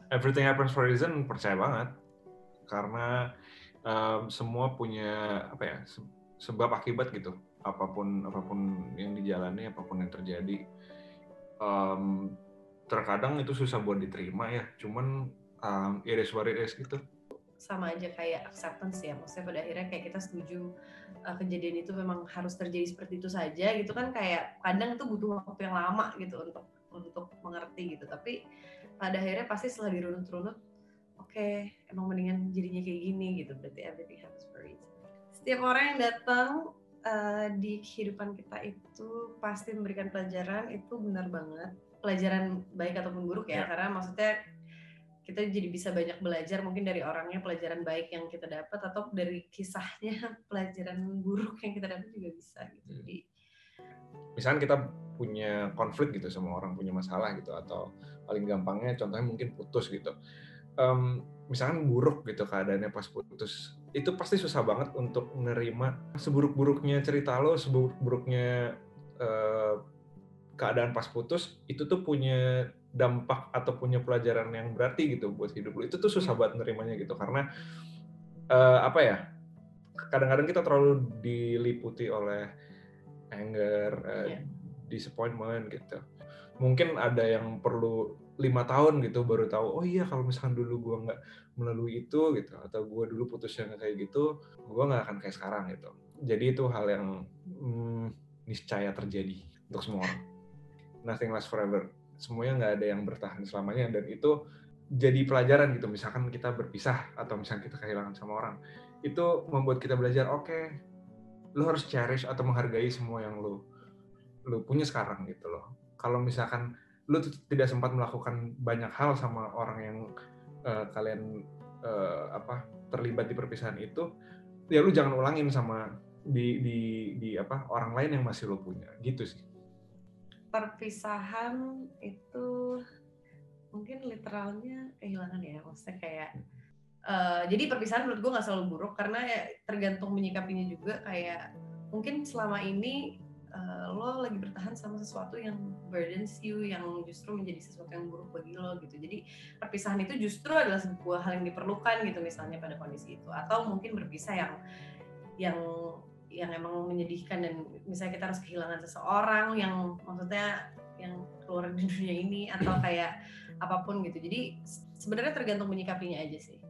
everything happens for a reason, percaya banget. Karena semua punya apa ya, sebab akibat gitu. Apapun yang dijalani, apapun yang terjadi, terkadang itu susah buat diterima ya. Cuman it is what it is gitu. Sama aja kayak acceptance ya, maksudnya pada akhirnya kayak kita setuju kejadian itu memang harus terjadi seperti itu saja gitu kan, kayak kadang itu butuh waktu yang lama gitu untuk mengerti gitu, tapi pada akhirnya pasti setelah dirunut-runut, oke, emang mendingan jadinya kayak gini gitu, berarti everything happens for a reason. Setiap orang yang datang di kehidupan kita itu pasti memberikan pelajaran, itu benar banget, pelajaran baik ataupun buruk ya, karena maksudnya kita jadi bisa banyak belajar mungkin dari orangnya, pelajaran baik yang kita dapat, atau dari kisahnya pelajaran buruk yang kita dapat juga bisa gitu. Jadi misalkan kita punya konflik gitu sama orang, punya masalah gitu, atau paling gampangnya contohnya mungkin putus gitu. Misalkan buruk gitu keadaannya pas putus, itu pasti susah banget untuk menerima seburuk-buruknya cerita lo, seburuk-buruknya keadaan pas putus, itu tuh punya dampak atau punya pelajaran yang berarti gitu buat hidup lo. Itu tuh susah banget nerimanya gitu, karena apa ya, kadang-kadang kita terlalu diliputi oleh anger, disappointment gitu. Mungkin ada yang perlu 5 tahun gitu baru tahu, oh iya kalau misalkan dulu gue nggak melalui itu gitu, atau gue dulu putusnya nggak kayak gitu, gue nggak akan kayak sekarang gitu. Jadi itu hal yang niscaya terjadi untuk semua orang. Nothing lasts forever. Semuanya nggak ada yang bertahan selamanya, dan itu jadi pelajaran gitu. Misalkan kita berpisah atau misalkan kita kehilangan sama orang, itu membuat kita belajar, oke, lo harus cherish atau menghargai semua yang lo punya sekarang gitu loh. Kalau misalkan lo tidak sempat melakukan banyak hal sama orang yang kalian terlibat di perpisahan itu, ya lo jangan ulangin sama di orang lain yang masih lo punya gitu sih. Perpisahan itu mungkin literalnya kehilangan ya, maksudnya kayak jadi perpisahan menurut gue nggak selalu buruk, karena ya tergantung menyikapinya juga. Kayak mungkin selama ini lo lagi bertahan sama sesuatu yang burdens you, yang justru menjadi sesuatu yang buruk bagi lo gitu. Jadi perpisahan itu justru adalah sebuah hal yang diperlukan gitu, misalnya pada kondisi itu. Atau mungkin berpisah yang emang menyedihkan, dan misalnya kita harus kehilangan seseorang yang maksudnya yang keluar di dunia ini, atau kayak apapun gitu. Jadi sebenarnya tergantung menyikapinya aja sih.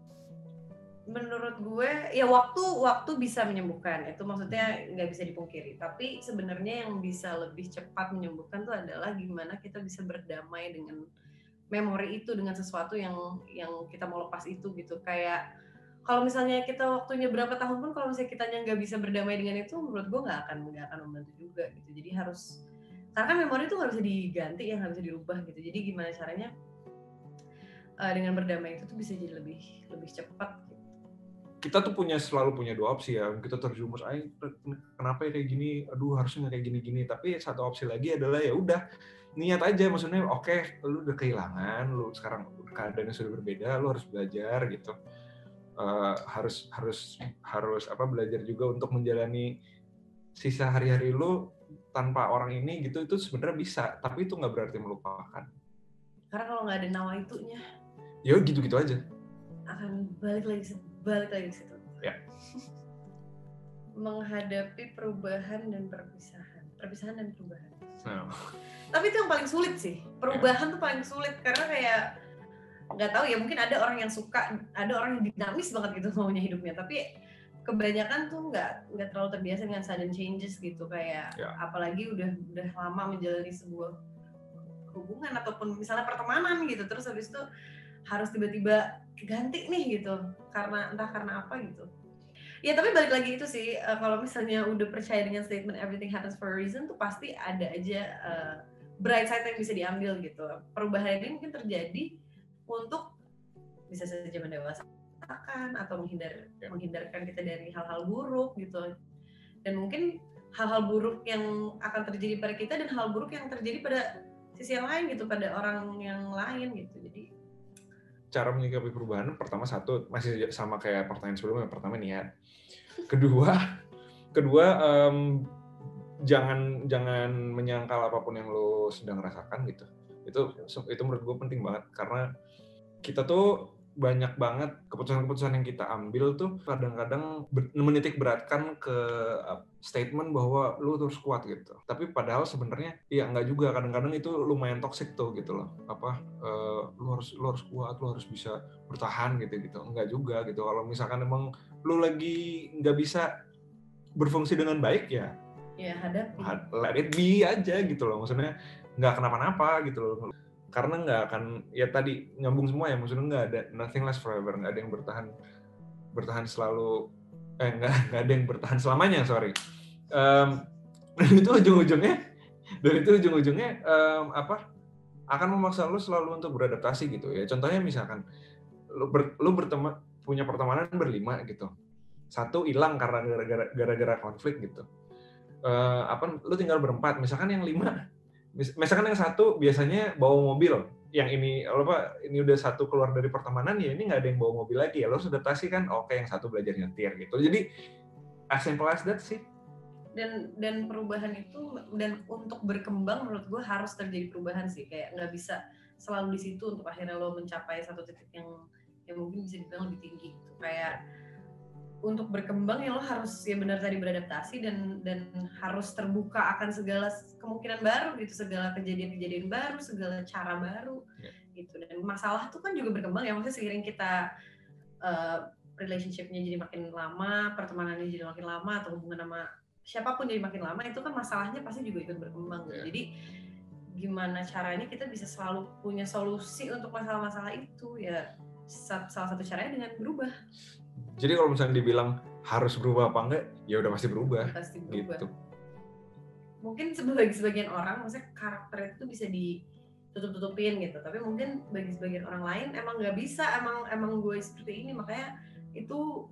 Menurut gue ya waktu bisa menyembuhkan, itu maksudnya nggak bisa dipungkiri, tapi sebenarnya yang bisa lebih cepat menyembuhkan tuh adalah gimana kita bisa berdamai dengan memori itu, dengan sesuatu yang kita mau lepas itu gitu. Kayak kalau misalnya kita waktunya berapa tahun pun, kalau misalnya kitanya nggak bisa berdamai dengan itu, menurut gue nggak akan membantu juga gitu. Jadi harus, karena kan memori itu nggak bisa diganti ya, nggak bisa dirubah gitu. Jadi gimana caranya dengan berdamai itu tuh bisa jadi lebih cepat gitu. Kita tuh selalu punya dua opsi ya. Kita terjumus, kenapa ya kayak gini? Aduh, harusnya nggak kayak gini-gini. Tapi satu opsi lagi adalah ya udah, niat aja. Maksudnya oke, lu udah kehilangan, lu sekarang keadaannya sudah berbeda, lu harus belajar gitu. Harus belajar juga untuk menjalani sisa hari-hari lu tanpa orang ini gitu. Itu sebenarnya bisa, tapi itu nggak berarti melupakan. Karena kalau nggak ada nawaitunya, ya gitu-gitu aja. Akan balik lagi ke situ. Ya. Menghadapi perubahan dan perpisahan dan perubahan. No. Tapi itu yang paling sulit sih. Perubahan tuh paling sulit, karena kayak nggak tahu ya, mungkin ada orang yang suka, ada orang yang dinamis banget gitu maunya hidupnya, tapi kebanyakan tuh nggak terlalu terbiasa dengan sudden changes gitu. Kayak apalagi udah lama menjalani sebuah hubungan ataupun misalnya pertemanan gitu, terus habis itu harus tiba-tiba ganti nih gitu, entah karena apa gitu. Ya tapi balik lagi itu sih, kalau misalnya udah percaya dengan statement everything happens for a reason, tuh pasti ada aja bright side yang bisa diambil gitu. Perubahan ini mungkin terjadi untuk bisa saja mendewasakan atau menghindarkan kita dari hal-hal buruk gitu. Dan mungkin hal-hal buruk yang akan terjadi pada kita dan hal buruk yang terjadi pada sisi yang lain gitu, pada orang yang lain gitu. Jadi cara menyikapi perubahan, pertama satu, masih sama kayak pertanyaan sebelumnya. Pertama niat. Kedua jangan menyangkal apapun yang lo sedang rasakan gitu. Itu menurut gue penting banget, karena kita tuh banyak banget keputusan-keputusan yang kita ambil tuh kadang-kadang menitik beratkan ke statement bahwa lu terus kuat gitu. Tapi padahal sebenarnya ya nggak juga, kadang-kadang itu lumayan toksik tuh gitu loh. Lu harus kuat, lu harus bisa bertahan gitu. Enggak juga gitu. Kalau misalkan emang lu lagi nggak bisa berfungsi dengan baik ya hadapi, let it be aja gitu loh. Maksudnya nggak kenapa-napa gitu loh. Karena nggak akan, ya tadi nyambung semua ya, maksudnya nggak ada, nothing lasts forever, nggak ada yang bertahan selalu, nggak ada yang bertahan selamanya, sorry. Dan itu ujung-ujungnya akan memaksa lu selalu untuk beradaptasi gitu ya. Contohnya misalkan lu berteman, punya pertemanan berlima gitu, satu hilang karena gara-gara konflik gitu, lu tinggal berempat, misalkan yang yang satu biasanya bawa mobil, yang ini udah satu keluar dari pertemanan, ya ini nggak ada yang bawa mobil lagi ya, lo harus adaptasi kan, oke yang satu belajar nyetir gitu. Jadi as simple as that sih. Dan perubahan itu, dan untuk berkembang menurut gue harus terjadi perubahan sih, kayak nggak bisa selalu di situ untuk akhirnya lo mencapai satu titik yang mungkin bisa dibilang lebih tinggi gitu. Kayak untuk berkembang ya lo harus ya benar tadi beradaptasi dan harus terbuka akan segala kemungkinan baru gitu, segala kejadian-kejadian baru, segala cara baru gitu. Dan masalah tuh kan juga berkembang ya, maksudnya seiring kita relationship-nya jadi makin lama, pertemanannya jadi makin lama, atau hubungan sama siapapun jadi makin lama, itu kan masalahnya pasti juga ikut berkembang gitu. Jadi gimana caranya kita bisa selalu punya solusi untuk masalah-masalah itu, ya salah satu caranya dengan berubah. Jadi kalau misalnya dibilang harus berubah apa enggak, ya udah pasti berubah. Pasti berubah. Gitu. Mungkin sebagian orang, maksudnya karakter itu bisa ditutup-tutupin gitu, tapi mungkin bagi sebagian orang lain emang nggak bisa, emang gue seperti ini, makanya itu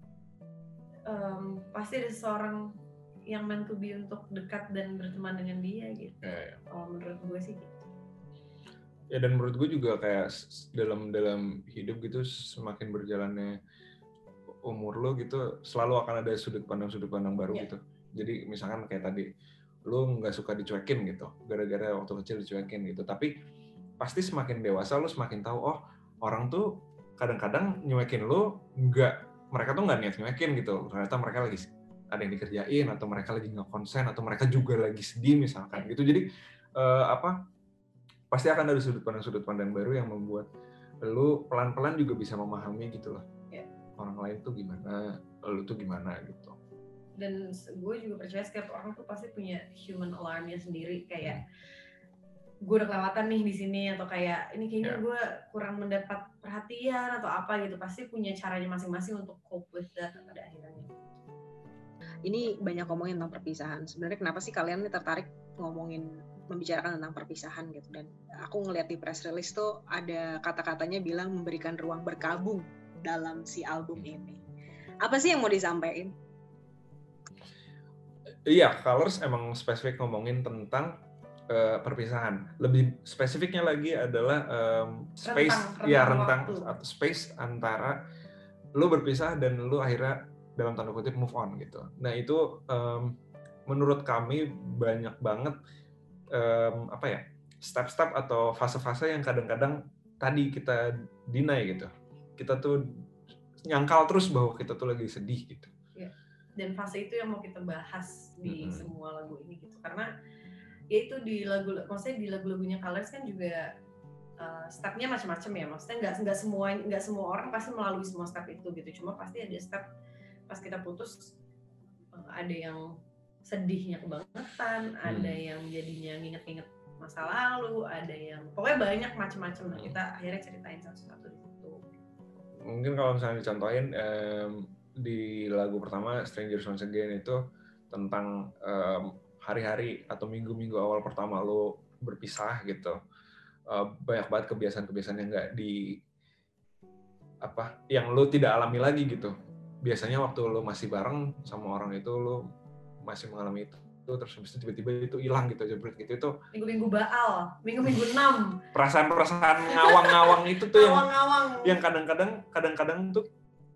pasti ada seseorang yang meant to be untuk dekat dan berteman dengan dia gitu. Kalau menurut gue sih gitu. Ya, dan menurut gue juga kayak dalam hidup gitu, semakin berjalannya umur lo gitu, selalu akan ada sudut pandang baru gitu. Jadi misalkan kayak tadi, lo nggak suka dicuekin gitu, gara-gara waktu kecil dicuekin gitu. Tapi pasti semakin dewasa lo semakin tahu, oh orang tuh kadang-kadang nyuekin lo mereka tuh nggak niat nyuekin gitu. Ternyata mereka lagi ada yang dikerjain, atau mereka lagi nggak konsen, atau mereka juga lagi sedih misalkan gitu. Jadi pasti akan ada sudut pandang baru yang membuat lo pelan-pelan juga bisa memahami gitu loh. Orang lain tuh gimana, lu tuh gimana gitu. Dan gue juga percaya setiap orang tuh pasti punya human alarmnya sendiri, kayak gue udah kelewatan nih di sini, atau kayak ini kayaknya gue kurang mendapat perhatian atau apa gitu. Pasti punya caranya masing-masing untuk cope with that pada akhirnya. Ini banyak ngomongin tentang perpisahan. Sebenarnya kenapa sih kalian tertarik membicarakan tentang perpisahan gitu? Dan aku ngeliat di press release tuh ada kata-katanya bilang memberikan ruang berkabung dalam si album ini. Apa sih yang mau disampaikan? Iya, Colors emang spesifik ngomongin tentang perpisahan. Lebih spesifiknya lagi adalah rentang space antara lu berpisah dan lu akhirnya dalam tanda kutip move on gitu. Nah itu menurut kami banyak banget step-step atau fase-fase yang kadang-kadang tadi kita deny gitu. Kita tuh nyangkal terus bahwa kita tuh lagi sedih gitu. Ya. Dan fase itu yang mau kita bahas di semua lagu ini gitu, karena ya itu maksudnya di lagu-lagunya Colors kan juga stepnya macam-macam ya, maksudnya nggak semua orang pasti melalui semua step itu gitu, cuma pasti ada step pas kita putus, ada yang sedihnya kebangetan, ada yang jadinya nginget-nginget masa lalu, ada yang pokoknya banyak macam-macam. Nah, kita akhirnya ceritain satu-satu di situ. Mungkin kalau misalnya dicontohin di lagu pertama Strangers Once Again itu tentang hari-hari atau minggu-minggu awal pertama lo berpisah gitu, banyak banget kebiasaan-kebiasaan yang nggak yang lo tidak alami lagi gitu. Biasanya waktu lo masih bareng sama orang itu lo masih mengalami itu, terus habis itu tiba-tiba itu hilang gitu, jebret gitu. Itu minggu-minggu baal, minggu-minggu 6. Perasaan-perasaan ngawang-ngawang itu tuh yang kadang-kadang tuh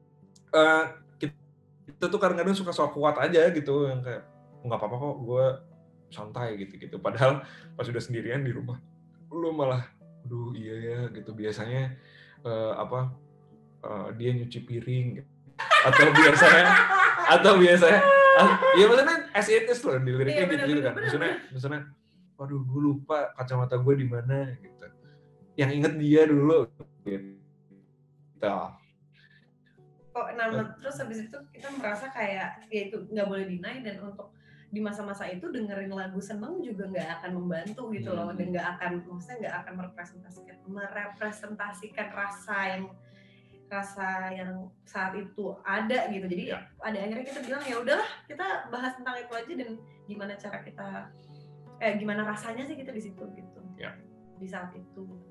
kita tuh kadang-kadang suka sok kuat aja gitu, yang kayak nggak apa-apa kok, gue santai gitu. Padahal pas udah sendirian di rumah, lu malah, aduh iya ya gitu. Biasanya dia nyuci piring gitu. atau biasanya ya maksudnya as it is loh di liriknya gitu kan. Misalnya waduh gue lupa kacamata gue di mana gitu. Yang inget dia dulu gitu. Terus habis itu kita merasa kayak ya itu nggak boleh deny, dan untuk di masa-masa itu dengerin lagu seneng juga nggak akan membantu gitu loh, dan nggak akan merepresentasikan rasa yang saat itu ada gitu. Jadi pada akhirnya kita bilang ya udahlah kita bahas tentang itu aja, dan gimana cara kita gimana rasanya sih kita di situ gitu di saat itu.